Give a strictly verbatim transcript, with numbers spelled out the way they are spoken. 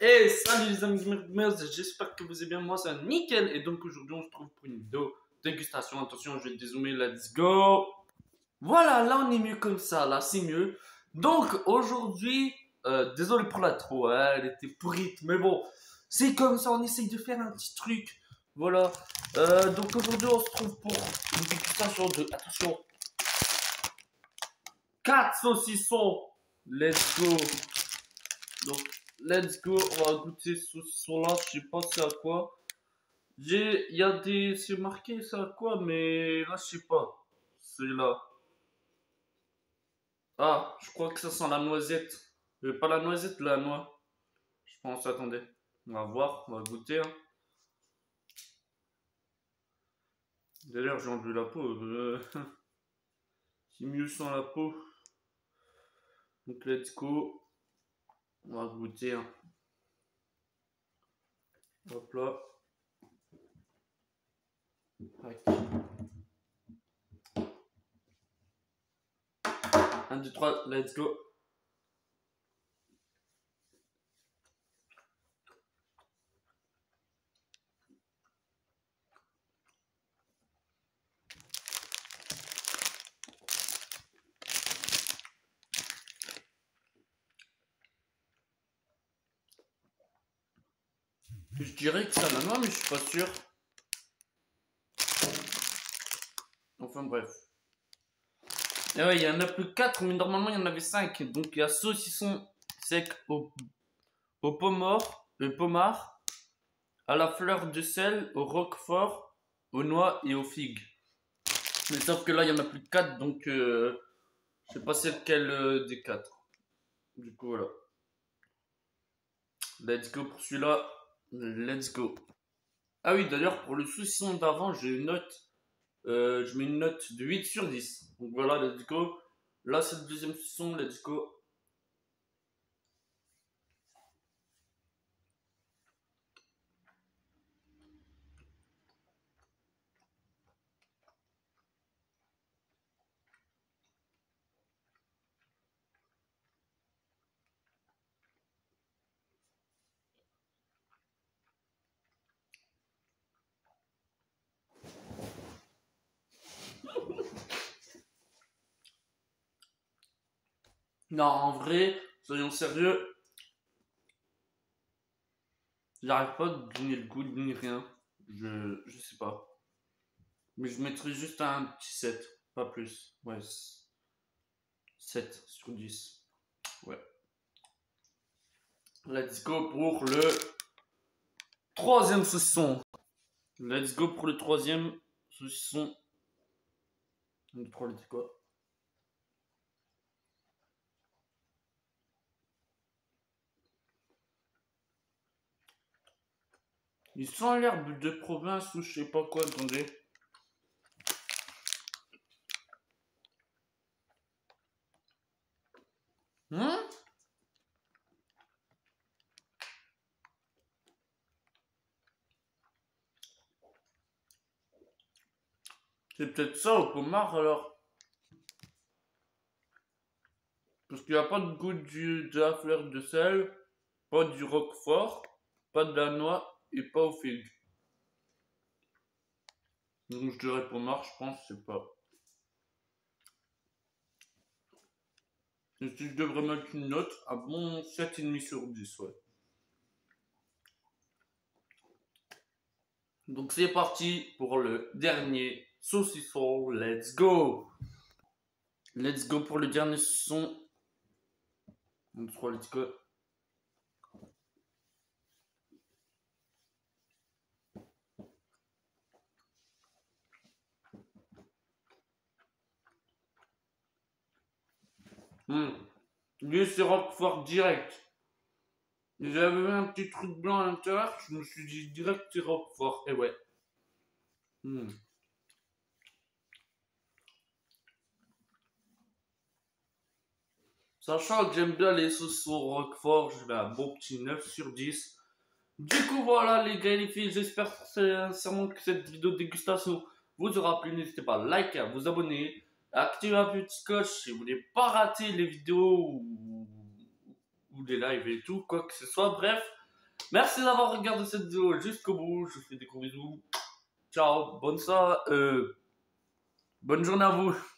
Et salut les amis gamers, j'espère que vous allez bien, moi c'est nickel. Et donc aujourd'hui on se trouve pour une vidéo dégustation. Attention, je vais dézoomer, let's go. Voilà, là on est mieux comme ça, là c'est mieux. Donc aujourd'hui, euh, désolé pour l'intro, hein, elle était pourrite, mais bon, c'est comme ça, on essaye de faire un petit truc. Voilà, euh, donc aujourd'hui on se trouve pour une dégustation de, attention, quatre saucissons, let's go. Donc let's go, on va goûter ce saucisson là, je sais pas c'est à quoi. J'ai, il y a des, c'est marqué c'est à quoi, mais là je sais pas. C'est là. Ah, je crois que ça sent la noisette. Euh, pas la noisette, la noix. Je pense, attendez. On va voir, on va goûter. Hein. D'ailleurs, j'ai enlevé la peau. Euh, c'est mieux sans la peau. Donc let's go. On va goûter. Hein. Hop là. Tac. un, deux, trois, let's go. Je dirais que c'est la noix, mais je suis pas sûr. Enfin bref. Et ouais, il y en a plus que quatre, mais normalement il y en avait cinq. Donc il y a saucisson sec au, au pommard, le pommard, à la fleur de sel, au roquefort, aux noix et aux figues. Mais sauf que là il y en a plus que quatre, donc euh, je sais pas c'est lequel euh, des quatre. Du coup voilà. Let's go pour celui-là. Let's go. Ah oui, d'ailleurs pour le saucisson d'avant, j'ai une note. Euh, je mets une note de huit sur dix. Donc voilà, let's go. Là c'est le deuxième saucisson, let's go. Non, en vrai, soyons sérieux, j'arrive pas à donner le goût ni rien. Je, je sais pas. Mais je mettrai juste un petit sept, pas plus. Ouais, sept sur dix. Ouais. Let's go pour le troisième saucisson. Let's go pour le troisième saucisson. un, deux, trois, let's go. Il sent l'herbe de province ou je sais pas quoi, attendez. Hein? C'est peut-être ça au pommard alors. Parce qu'il n'y a pas de goût du, de la fleur de sel, pas du roquefort, pas de la noix et pas aux figues. Donc je dirais pommard, je pense, c'est pas. Et si je devrais mettre une note, un bon sept virgule cinq sur dix, ouais. Donc c'est parti pour le dernier saucisson, let's go! Let's go pour le dernier saucisson. un, deux, trois, let's go. Mmh. Lui c'est roquefort direct. J'avais mis un petit truc blanc à l'intérieur, je me suis dit direct c'est roquefort, et ouais. Mmh. Sachant que j'aime bien les saucissons roquefort, je mets un bon petit neuf sur dix. Du coup voilà les gars et les filles, j'espère sincèrement que cette vidéo de dégustation vous aura plu. N'hésitez pas à liker, à vous abonner, à activer la petite cloche si vous voulez pas rater les vidéos ou, ou les lives et tout, quoi que ce soit, bref. Merci d'avoir regardé cette vidéo jusqu'au bout. Je vous fais des gros bisous. Ciao, bonne soirée, euh, bonne journée à vous.